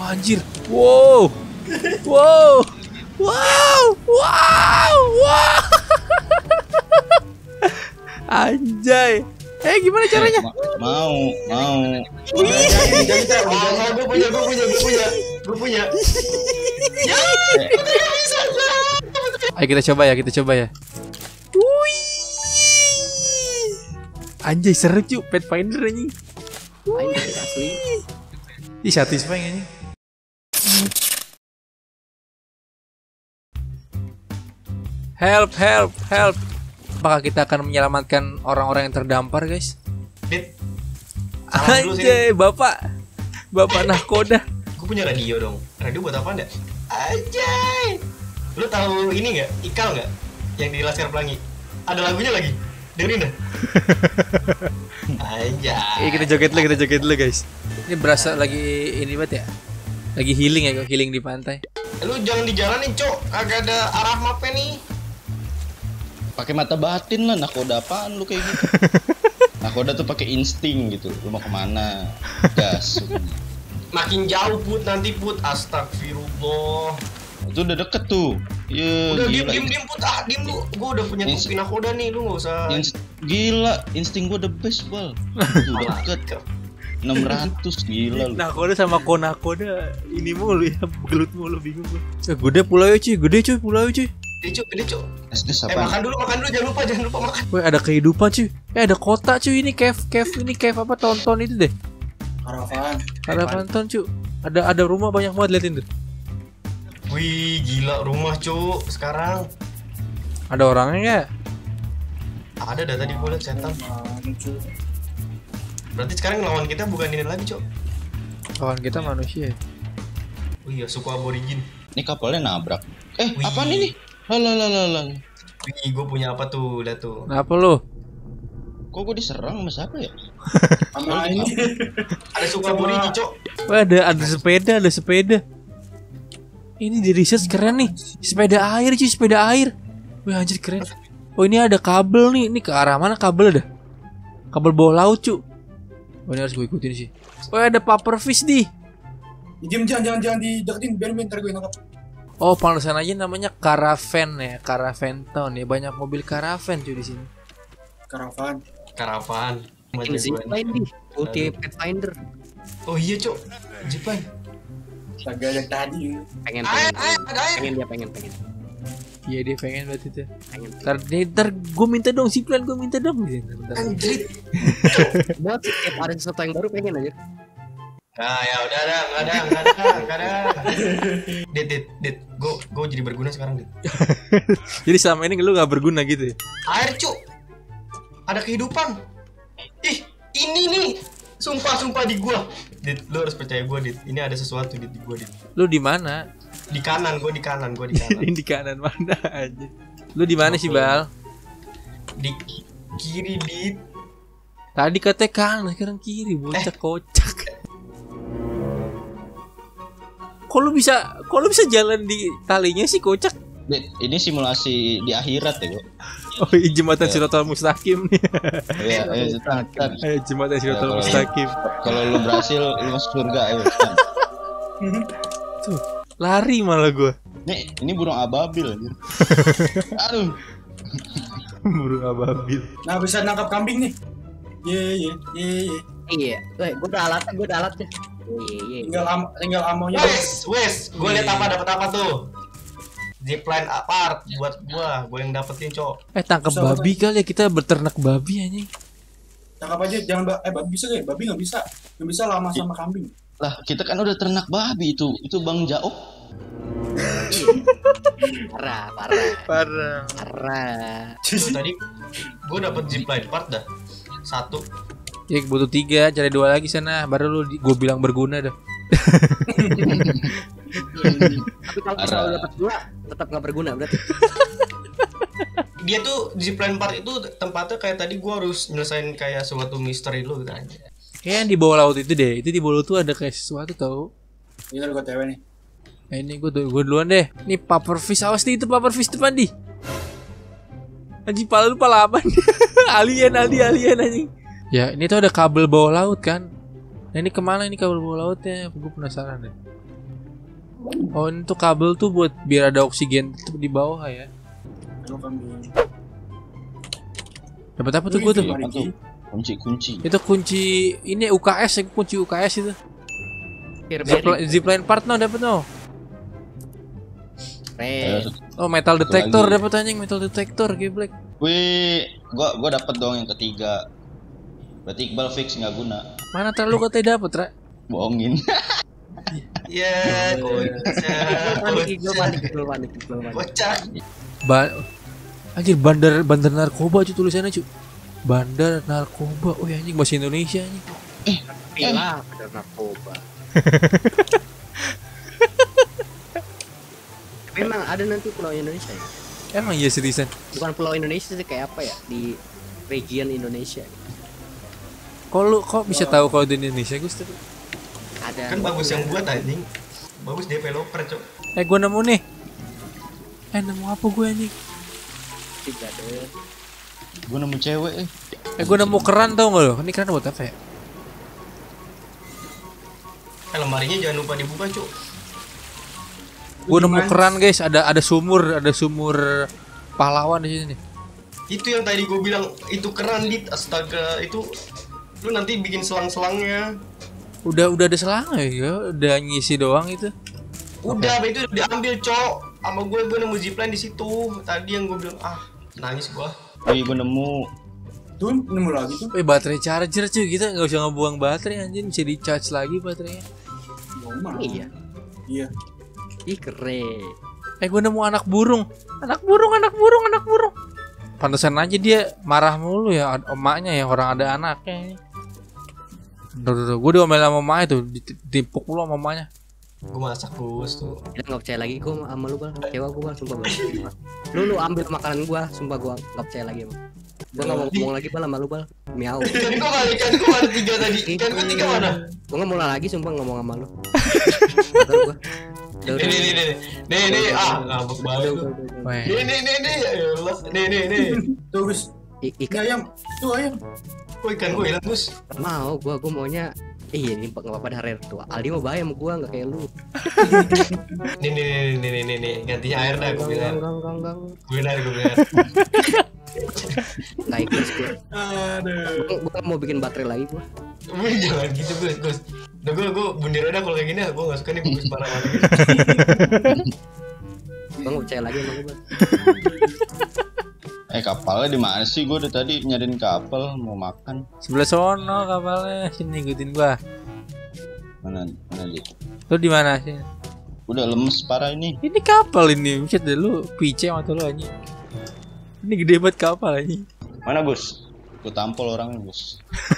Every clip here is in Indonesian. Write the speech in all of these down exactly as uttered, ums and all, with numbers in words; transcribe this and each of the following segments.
anjir. Wow. Wow. Wow. Wow. Wow. Anjay. Eh gimana caranya? Mau, mau. Gue punya, gue punya, gue punya, gue punya. Ya, Ayo kita coba ya, kita coba ya. Wih. Anjay seru cu, Pathfinder anjing. Anjir asli. Ih satisfying anjing. Help, help, help. Apakah kita akan menyelamatkan orang-orang yang terdampar, guys? Dit. Salam dulu sini. Anjay, Bapak. Bapak nahkoda. Gue punya radio dong. Radio buat apa enggak? Anjay. Lu tahu ini enggak? Ikal enggak? Yang di Laskar Pelangi. Ada lagunya lagi. Dengerin dah. Anjay. Eh, kita joget dulu, kita joget dulu, guys. Ini berasa lagi ini banget ya. Lagi healing ya, healing di pantai. Lu jangan dijalanin, Cok. Agak ada arah mapnya nih. Pakai mata batin lah, nakoda apaan lu kayak gitu? Nakoda tuh pakai insting gitu. Lu mau kemana? Gas. Makin jauh put nanti put. Astagfirullah. Itu udah deket tuh. Iya. Udah diem gila. diem diem put. Ah diem lu. Gue udah punya Ins- kopi nakoda nih. Lu nggak usah. Inst- gila, insting gua the best bal. Tuh deket. enam ratus gila lu. Nahkoda sama konakoda ini mulu ya, gelut mulu bingung gue. Eh, gede pulau cuy, gede cuy pulau cuy. Gede Cok, gede Cok. S S Eh apa? makan dulu, makan dulu. Jangan lupa, jangan lupa makan. Wih ada kehidupan cuy. Eh ada kota cuy, ini cave cave ini cave apa tonton itu deh. Karavan. Ada tonton cuy. Ada ada rumah banyak banget liatin tuh. Wih gila rumah Cok. Sekarang Ada orangnya nggak? ada dah tadi gue liat setan. Lucu. Berarti sekarang lawan kita bukan ini lagi Cok. Kawan kita manusia. Oh iya suku aborigin. Ini kapalnya nabrak. Eh, Wih. apaan ini? Lalalala. Wih gue punya apa tuh, lihat tuh. Kenapa lu? Kok gua diserang sama siapa ya? Sama ini. Ada suku aborigin Cok. Wih ada ada sepeda, ada sepeda. Ini di research keren nih. Sepeda air cuy, sepeda air. Wih anjir keren. Oh ini ada kabel nih. Ini ke arah mana kabel dah? Kabel bawah laut cuy. Oh ini harus gue ikutin sih. Oh ada pufferfish nih. Diam, jangan jangan jangan dideketin, biar bentar gue nangkap. Oh pantesan aja namanya Caravan ya, Caravan Town ya, banyak mobil caravan cuy di sini. Karavan. Karavan. Ini zipline nih. Ulti Pathfinder. Oh iya Cok. Zipline. Laga yang tadi. Pengen Air, pengen. air, ada air. Pengen dia pengen pengen. Iya dia pengen banget itu. Pengen. Ntar, ntar gue minta dong zipline, gue minta dong. Bentar, bentar. Anjir. Buat setiap ada sesuatu yang baru pengen aja. Nah ya udah ada, nggak ada, nggak ada, nggak ada. Dit, dit, dit. Gue, gue jadi berguna sekarang dit. Jadi selama ini lu gak berguna gitu ya? Air Cok. Ada kehidupan. Ih, ini nih. Sumpah, sumpah di gua. Dit, lu harus percaya gua dit. Ini ada sesuatu dit di gua dit. Lu di mana? Di kanan, gua di kanan, gua di kanan. Ini di kanan mana aja? Lu di mana sih Bal? Di kiri dit. Tadi katanya kanan, sekarang kiri, bocah kocak. Kok lu bisa, kok lu bisa jalan di talinya sih kocak? Dit, ini simulasi di akhirat ya, gua. Oh iya jembatan Siratal Mustaqim nih. Iya, ayo cepetan, cepetan. Ayo jembatan Siratal Ya, Mustaqim. Kalau lu berhasil lu masuk surga, ayo cepetan. Tuh, lari malah gua. Nih, ini burung ababil anjir. Aduh. Burung ababil. Nah, bisa nangkap kambing nih. Ye ye ye ye. Iya. Weh, gue udah alatnya, gue udah alatnya. Iya iya. Tinggal am tinggal amonya. Wes, wes. Gua lihat apa dapat apa tuh. Zipline apart buat gua, gua yang dapetin Cok. Eh tangkap Bisa, babi kali ya, kita berternak babi anjing. Tangkap aja, jangan ba eh babi bisa gak ya? Babi nggak bisa. Nggak bisa lama sama kambing. Lah, kita kan udah ternak babi itu. Itu Bang Jaok. Parah, parah, Parah. parah. Tuh, tadi gua dapet zipline part dah. Satu. Ya butuh tiga, cari dua lagi sana. Baru lu di, gue bilang berguna dah. Tapi kalau misalnya dapat dua, tetap nggak berguna berarti. Dia tuh zipline part itu tempatnya kayak tadi gua harus nyelesain kayak suatu misteri dulu gitu aja. Kayak yang di bawah laut itu deh. Itu di bawah laut tuh ada kayak sesuatu tau. Ini kan gue T W nih. Nah, ini gue gue duluan deh. Ini pufferfish, awas nih itu pufferfish depan di. Anjing pala lu pala apa? Alien, alien, alien anjing. Ya, ini tuh ada kabel bawah laut kan. Nah ini kemana ini kabel bawah lautnya? Gue penasaran deh. Oh ini tuh kabel tuh buat biar ada oksigen tetap di bawah ya. Ayo kambing. Dapat apa tuh gue tuh? Apa tuh? Kunci-kunci. Itu kunci ini U K S ya, kunci U K S itu. Zipline, zipline part no dapat no. Ayo, Oh metal Satu detector lagi. dapat anjing, metal detector geblek. Wih, gua gua dapet dong yang ketiga. Berarti Iqbal fix nggak guna. Mana terlalu katanya dapat, Ra? Bohongin. Ya, kocak. Panik, gue panik, gue panik, gue panik. Kocak. Ba Anjir bandar bandar narkoba cuy tulisannya cuy. Bandar narkoba. Oh ya anjing bahasa Indonesia anjing. Gila, ada narkoba. Memang ada nanti pulau Indonesia ya? Emang iya seriusan. Bukan pulau Indonesia sih, kayak apa ya? Di region Indonesia. Kok lu kok bisa tahu kalau di Indonesia Gus tuh? Ada. Kan bagus yang buat anjing. Bagus developer, Cok. Eh gua nemu nih. Eh nemu apa gue anjing? Tiga deh. Gua nemu cewek eh. Eh gua nemu keran tau gak lo? Ini keran buat apa ya? Eh, lemarinya jangan lupa dibuka, Cok. Gua nemu keran guys, ada ada sumur, ada sumur pahlawan di sini nih. Itu yang tadi gue bilang itu keren dit, astaga itu lu nanti bikin selang-selangnya. Udah udah ada selang ya, udah ngisi doang itu. Udah, okay. Itu udah diambil, Cok. Sama gue gue nemu zipline di situ. Tadi yang gue bilang ah nangis gua. Wih, gua nemu. Tuh nemu lagi tuh. Eh baterai charger cuy, kita nggak usah ngebuang baterai anjing, bisa di charge lagi baterainya. Normal. Iya. Iya. Ih keren. Eh gue nemu anak burung, anak burung, anak burung, anak burung. Pantesan aja dia marah mulu ya emaknya ya, orang ada anaknya. Duh, duh, duh. Gue diomelin sama emaknya tuh, ditimpuk mulu sama emaknya. Gue masak Gus tuh. Kita nggak percaya lagi gue sama lu bal. Kecewa gue bal, sumpah bal. Lu lu ambil makanan gue, sumpah gue nggak percaya lagi bal. Gue nggak mau ngomong lagi bal sama lu bal. Miau. Ikan gue mana? Ikan gue ada tiga tadi. Ikan gue tiga mana? Gue nggak mau lagi sumpah ngomong sama lu. Gue. Nih nih nih nih nih nih ah ngambek banget lu. Weh. Nih nih nih nih ya Allah. Nih nih nih. Tuh Gus. Ini Ikan ayam. Tuh ayam. Oh ikan gue hilang Gus. mau gue gue maunya. Iya ini nggak apa-apa dah Rer tua. Aldi mau bayar sama gue nggak kayak lu. Nih nih nih nih nih nih nih gantinya air dah gue bilang. Gang gang gang. Gue bilang gue bilang. Nggak ikhlas gue. Aduh. Gue mau bikin baterai lagi gue. Wih jangan gitu Gus Gus. Udah gue gue bundir aja kalau kayak gini gue nggak suka nih Gus marah-marah. Gue nggak percaya lagi sama gue. Eh kapalnya di mana sih? Gua udah tadi nyariin kapal mau makan. Sebelah sono kapalnya, sini ngikutin gua. Mana mana dia? Lu di mana sih? Udah lemes parah ini. Ini kapal ini, buset deh lu P C mata lu anjing. Ini gede banget kapal anjing. Mana Gus? Gua tampol orangnya Gus.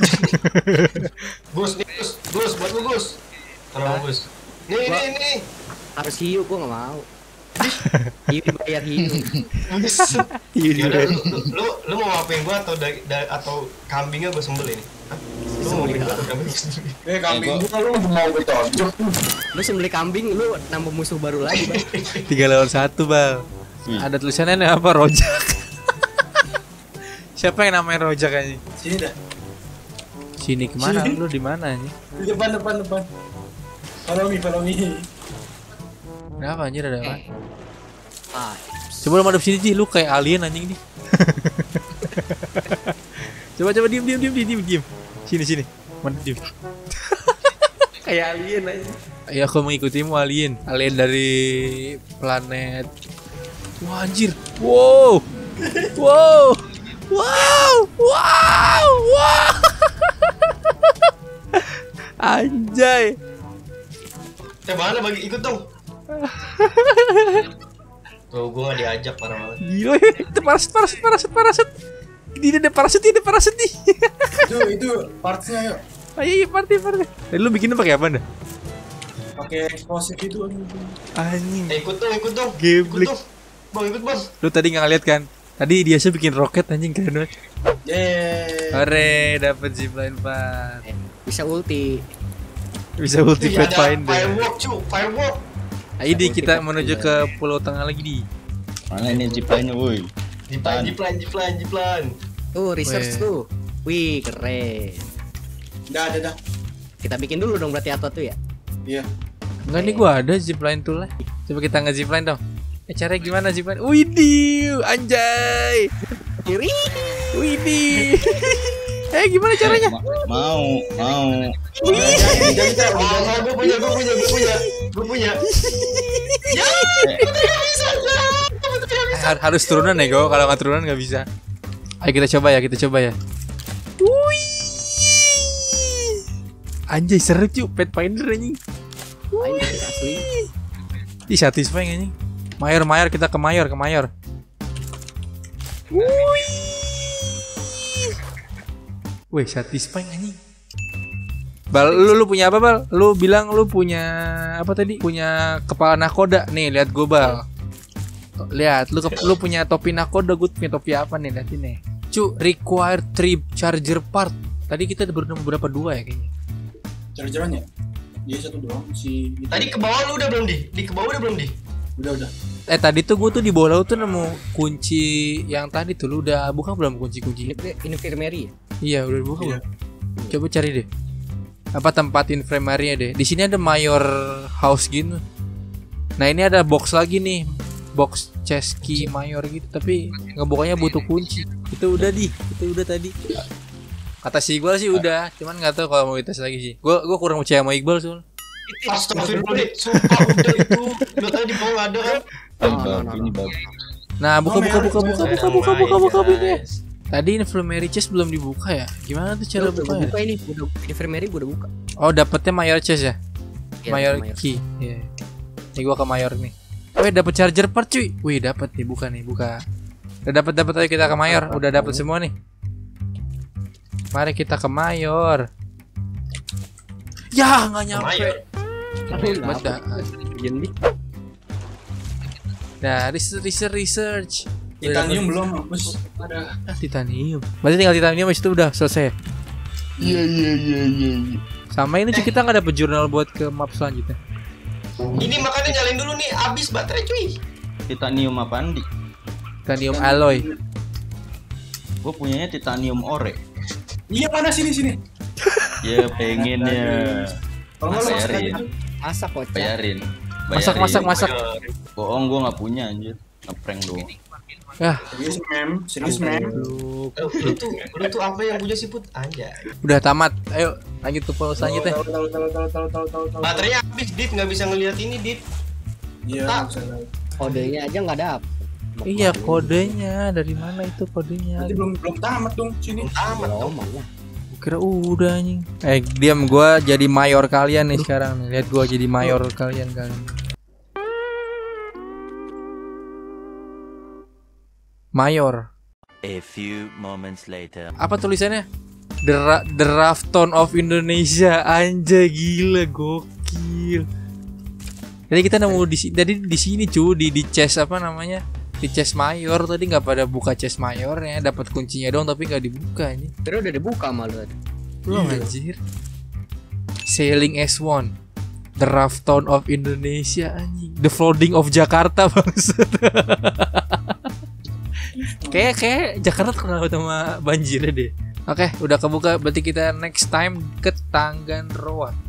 Gus nih Gus Gus buat lu Gus. Tolong Gus. Nih nih nih. Harus hiu gue nggak mau. Hiu dibayar hiu. Ya udah lu, lu, lu, lu mau ngapain gua atau da, da, atau kambingnya gua sembel ini? Hah? Lu mau ngapain gua atau kambing gua sembel? Eh kambing Eh, gua lu mau gue tonjok. Lu sembeli kambing lu nambah musuh baru lagi bang. Tiga lawan satu bal. Wih. Ada tulisannya nih apa rojak. Siapa yang namanya rojak anjing? Sini dah. Sini kemana? Sini. Lu di mana anjing? Di depan depan depan. Follow me, follow me. Kenapa anjir ada apa? Ah, Coba lu madep sini Ji, lu kayak alien anjing nih. Coba coba diem diem diem diem diem diem. Sini sini. Madep diem. Kayak alien aja. Ayo aku mengikutimu alien. Alien dari planet. Wah anjir. Wow. Wow. Wow. Wow. Wow. Anjay. Eh mana bagi ikut dong. Tuh gua gak diajak parah banget. Gila ya. Itu parasit parasit parasit parasit. Ini ada parasit, ini ada parasit nih. Itu itu partsnya yuk. Ayo, iya, party, party. Tadi lu bikinnya pakai apa dah? Pakai explosive itu aduh. Anjing. Eh ikut dong ikut dong. Geblek. Ikut dong. Bang ikut bang. Lu tadi nggak ngeliat kan? Tadi dia sih bikin roket anjing keren banget. Yeay. Hore, dapat zipline empat. bisa ulti. Bisa ulti Ih, ada Pathfinder. firework cu, firework. Nah, ini kita menuju ke pulau tengah lagi di. Mana ini zipline-nya woi? Jiplan jiplan jiplan jiplan. Tuh research Weh. tuh. Wih keren. Dah dah dah. Kita bikin dulu dong berarti atau tuh ya. Iya. Enggak nih gua ada zipline tool-nya. Coba kita nge-zipline dong. Eh caranya gimana zipline? Widih, anjay. Kiri. Widih. Eh gimana caranya? Ma- mau, mau. Oh, gue punya, gue punya, gue punya, gue punya. Ya, tidak bisa. Har- harus turunan ya, Go. Kalau nggak turunan nggak bisa. Ayo kita coba ya, kita coba ya. Wih. Anjay seru cuy, Pathfinder anjing. Anjir asli. Ih satisfying anjing. Mayor, mayor kita ke mayor, ke mayor. Wih. Wih, satisfying anjing. Bal, lu, lu punya apa, Bal? Lu bilang lu punya apa tadi? Punya kepala nakoda. Nih, lihat gue, Bal. Lihat, lu ke, lu punya topi nakoda, gue punya topi apa nih? Lihat ini. Cu, require three charger part. Tadi kita baru nemu berapa dua ya kayaknya. Chargerannya. Dia satu doang si itu. Tadi ke bawah lu udah belum di? Di ke bawah udah belum di? Udah udah. Eh tadi tuh gue tuh di bawah laut tuh nemu kunci yang tadi tuh. Lu udah buka belum kunci-kunci? Ini infirmary ya. Iya, udah buka Iya. belum? Coba cari deh. Apa tempat infirmary-nya deh. Di sini ada mayor house gitu. Nah, ini ada box lagi nih. Box chest key mayor gitu, tapi ngebukanya butuh kunci. Itu udah di, itu udah tadi. Kata si Iqbal sih udah, cuman nggak tahu kalau mau dites lagi sih. Gue gue kurang percaya sama Iqbal soalnya. Astagfirullah, Dit. Sumpah udah itu. Lu tadi di bawah nggak ada kan? Eh, no, no, babi, ini babi. Nah, buka Oh, buka mayor, buka buka mayor. buka buka buka buka buka ya. Tadi infirmary chest belum dibuka ya? Gimana tuh cara Udah gua bukanya? buka ini, udah infirmary gua udah buka. Oh, dapetnya mayor chest ya? Iya, Mayor mayor. key. Iya. Ini gua ke mayor nih. Wih, dapet charger part cuy. Wih, dapet nih, buka nih, buka. Udah dapet dapet ayo kita ke mayor. Udah dapet semua nih. Mari kita ke mayor. Ya, nggak nyampe. Mayor. Beda. Jadi Nah, research research research. Titanium belum hapus. Ada. Ah, titanium. Berarti tinggal titanium habis itu udah selesai. Iya, iya, iya, iya. iya. Sama ini cuy, kita nggak dapet jurnal buat ke map selanjutnya. Ini makanya nyalain dulu nih, abis baterai cuy. Titanium apaan, Di? Titanium alloy. Gue punyanya titanium ore. Iya mana sini sini. Ya pengen ya. Kalau nggak lu masak Bayarin. aja. masak kocak. Bayarin. Masak masak masak. Bohong, gue nggak punya anjir. Ngeprank doang. Ya, Serius mem, serius mem. lu Lu, lu tuh, lu tuh apa yang punya sih Put? Anjay. udah tamat. Ayo lanjut ke pola selanjutnya. Tahu tahu tahu tahu tahu tahu tahu tahu. Baterainya habis, Dit, nggak bisa ngeliat ini, Dit. Iya. Tak. nggak usah tahu. Kodenya aja nggak ada. Iya, kodenya dari mana itu kodenya? Nanti belum belum tamat dong sini. Amat dong. Belum mana. Kira udah anjing. Eh, diam, gua jadi mayor kalian nih sekarang nih. Lihat gua jadi mayor kalian kalian. Mayor. A few moments later. Apa tulisannya? The, Ra The Rafton of Indonesia. Anjay, gila, gokil. Jadi kita nemu di sini, tadi di sini cu, di di chest apa namanya? Di chest mayor tadi nggak pada buka chest mayornya, dapat kuncinya dong tapi nggak dibuka ini. Terus udah dibuka malu. Belum anjir. Sailing S satu. The Rafton of Indonesia anjing. The Flooding of Jakarta maksud. Kayak kayak Jakarta terkenal sama banjirnya deh. Oke, udah kebuka berarti kita next time ke Tanggan Roa.